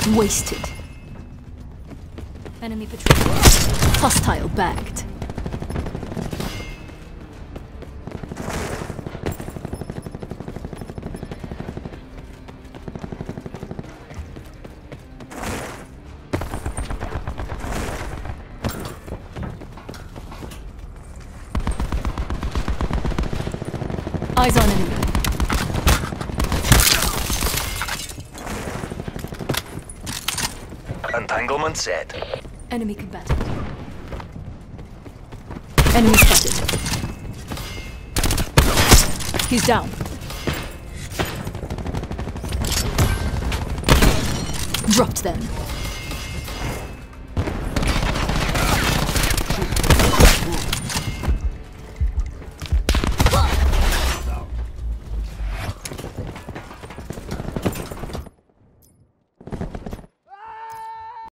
Wasted. Enemy patrol. Hostile bagged. Eyes on enemy. Entanglement set. Enemy combatant. Enemy spotted. He's down. Dropped them.